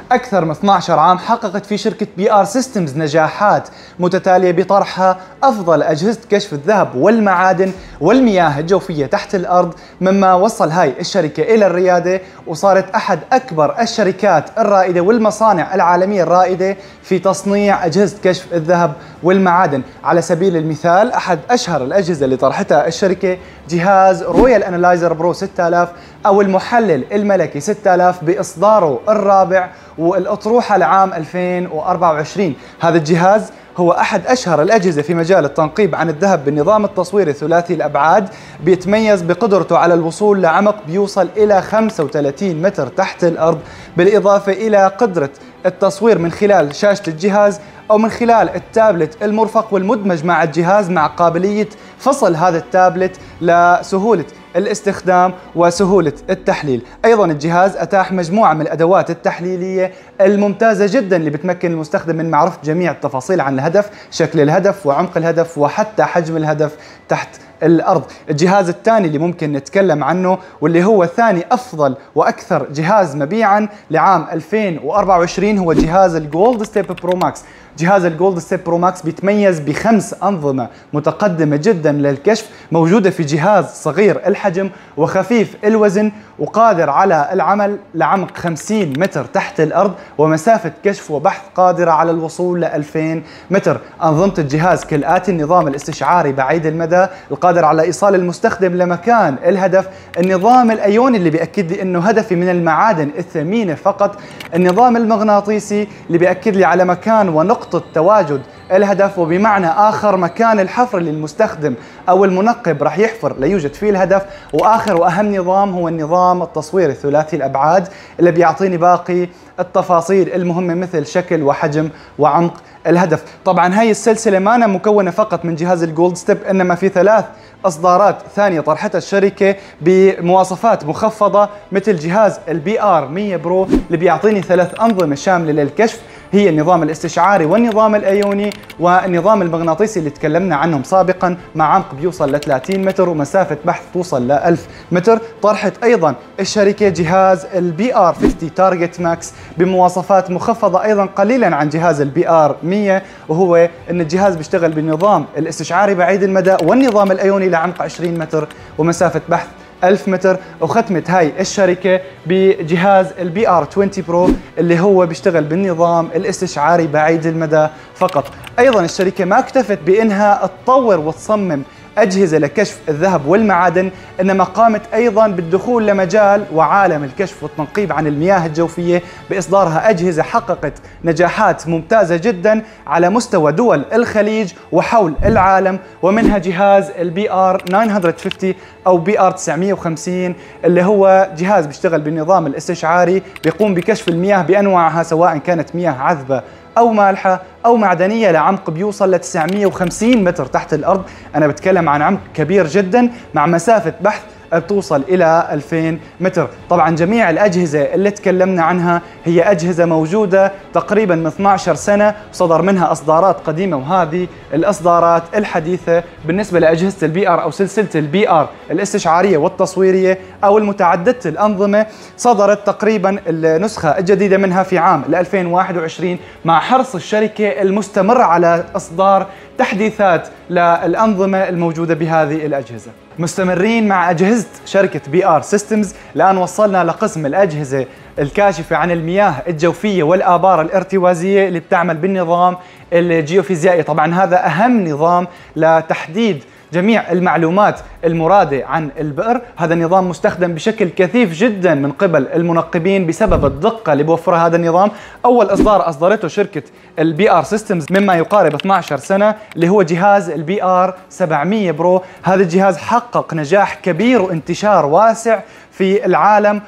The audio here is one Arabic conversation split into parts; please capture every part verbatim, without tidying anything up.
أكثر من اثني عشر عام حققت في شركة بي آر سيستمز نجاحات متتالية بطرحها أفضل أجهزة كشف الذهب والمعادن والمياه الجوفية تحت الأرض، مما وصل هاي الشركة إلى الريادة وصارت أحد أكبر الشركات الرائدة والمصانع العالمية الرائدة في تصنيع أجهزة كشف الذهب والمعادن. على سبيل المثال أحد أشهر الأجهزة اللي طرحتها الشركة جهاز رويال أنالايزر برو ستة آلاف أو المحلل الملكي ستة آلاف بإصداره الرابع والأطروحة لعام ألفين وأربعة وعشرين. هذا الجهاز هو أحد أشهر الأجهزة في مجال التنقيب عن الذهب بالنظام التصويري ثلاثي الأبعاد، بيتميز بقدرته على الوصول لعمق بيوصل إلى خمسة وثلاثين متر تحت الأرض، بالإضافة إلى قدرة التصوير من خلال شاشة الجهاز أو من خلال التابلت المرفق والمدمج مع الجهاز، مع قابلية فصل هذا التابلت لسهولة الاستخدام وسهولة التحليل. أيضا الجهاز أتاح مجموعة من الأدوات التحليلية الممتازة جدا اللي بتمكن المستخدم من معرفة جميع التفاصيل عن الهدف، شكل الهدف وعمق الهدف وحتى حجم الهدف تحت الأرض. الجهاز الثاني اللي ممكن نتكلم عنه واللي هو ثاني أفضل وأكثر جهاز مبيعا لعام ألفين وأربعة وعشرين هو جهاز الجولد ستيب برو ماكس. جهاز الجولد ستيب برو ماكس بيتميز بخمس أنظمة متقدمة جدا للكشف، موجودة في جهاز صغير الحجم وخفيف الوزن وقادر على العمل لعمق خمسين متر تحت الأرض ومسافة كشف وبحث قادرة على الوصول ل ألفين متر. أنظمة الجهاز كالآتي: النظام الاستشعاري بعيد المدى القادر على إيصال المستخدم لمكان الهدف، النظام الأيوني اللي بيأكد لي أنه هدفي من المعادن الثمينة فقط، النظام المغناطيسي اللي بيأكد لي على مكان ونقطة تواجد الهدف، وبمعنى آخر مكان الحفر اللي المستخدم أو المنقب راح يحفر ليوجد فيه الهدف، وآخر وأهم نظام هو النظام التصويري ثلاثي الأبعاد اللي بيعطيني باقي التفاصيل المهمة مثل شكل وحجم وعمق الهدف. طبعا هاي السلسلة ما أنا مكونة فقط من جهاز الجولد ستيب، إنما في ثلاث إصدارات ثانية طرحتها الشركة بمواصفات مخفضة مثل جهاز البي آر مية برو اللي بيعطيني ثلاث أنظمة شاملة للكشف، هي النظام الاستشعاري والنظام الأيوني والنظام المغناطيسي اللي تكلمنا عنهم سابقا، مع عمق بيوصل ل ثلاثين متر ومسافة بحث توصل ل ألف متر. طرحت أيضا الشركة جهاز البي آر خمسين تارجت ماكس بمواصفات مخفضة أيضا قليلا عن جهاز البي آر مية، وهو أن الجهاز بيشتغل بالنظام الاستشعاري بعيد المدى والنظام الأيوني لعمق عشرين متر ومسافة بحث ألف متر. وختمت هاي الشركة بجهاز البي آر عشرين برو اللي هو بيشتغل بالنظام الاستشعاري بعيد المدى فقط. أيضا الشركة ما اكتفت بأنها تطور وتصمم أجهزة لكشف الذهب والمعادن، إنما قامت أيضا بالدخول لمجال وعالم الكشف والتنقيب عن المياه الجوفية بإصدارها أجهزة حققت نجاحات ممتازة جدا على مستوى دول الخليج وحول العالم، ومنها جهاز البي آر تسعمية وخمسين أو بي آر تسعمية وخمسين اللي هو جهاز بيشتغل بالنظام الاستشعاري، بيقوم بكشف المياه بأنواعها سواء كانت مياه عذبة أو مالحة أو معدنية لعمق بيوصل ل تسعمية وخمسين متر تحت الأرض. أنا بتكلم عن عمق كبير جدا مع مسافة بحث بتوصل إلى ألفين متر. طبعا جميع الأجهزة اللي تكلمنا عنها هي أجهزة موجودة تقريبا من اثني عشر سنة، صدر منها إصدارات قديمة، وهذه الإصدارات الحديثة بالنسبة لأجهزة البي آر أو سلسلة البي آر الاستشعارية والتصويرية أو المتعددة الأنظمة صدرت تقريبا النسخة الجديدة منها في عام ألفين وواحد وعشرين، مع حرص الشركة المستمر على إصدار تحديثات للأنظمة الموجودة بهذه الأجهزة. مستمرين مع أجهزة شركة بي آر سيستمز، الآن وصلنا لقسم الأجهزة الكاشفة عن المياه الجوفية والآبار الارتوازية اللي بتعمل بالنظام الجيوفيزيائي. طبعا هذا أهم نظام لتحديد جميع المعلومات المرادة عن البئر. هذا النظام مستخدم بشكل كثيف جدا من قبل المنقبين بسبب الدقة اللي بوفرها هذا النظام. أول إصدار أصدرته شركة البي آر سيستمز مما يقارب اثني عشر سنة اللي هو جهاز البي آر سبعمية برو. هذا الجهاز حقق نجاح كبير وانتشار واسع في العالم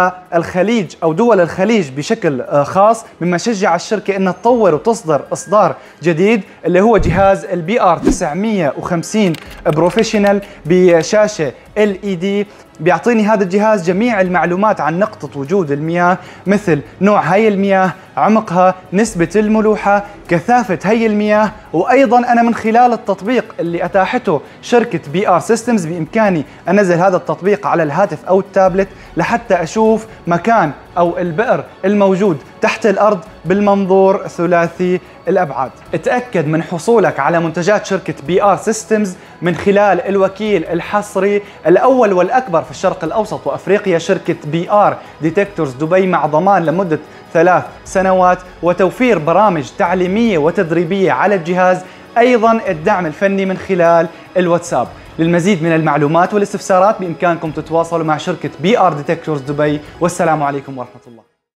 والخليج أو دول الخليج بشكل خاص، مما شجع الشركة أنها تطور وتصدر إصدار جديد اللي هو جهاز البي آر تسعمية وخمسين بروفيشنال بشاشة إل إي دي. بيعطيني هذا الجهاز جميع المعلومات عن نقطة وجود المياه، مثل نوع هاي المياه، عمقها، نسبة الملوحة، كثافة هاي المياه. وأيضا أنا من خلال التطبيق اللي أتاحته شركة بي آر سيستمز بإمكاني أنزل هذا التطبيق على الهاتف أو التابلت لحتى أشوف مكان أو البئر الموجود تحت الأرض بالمنظور ثلاثي الأبعاد. اتأكد من حصولك على منتجات شركة بي آر سيستمز من خلال الوكيل الحصري الأول والأكبر في الشرق الأوسط وأفريقيا، شركة بي آر ديتكتورز دبي، مع ضمان لمدة ثلاث سنوات وتوفير برامج تعليمية وتدريبية على الجهاز، أيضا الدعم الفني من خلال الواتساب. للمزيد من المعلومات والاستفسارات بإمكانكم تتواصلوا مع شركة بي آر ديتكتورز دبي، والسلام عليكم ورحمة الله.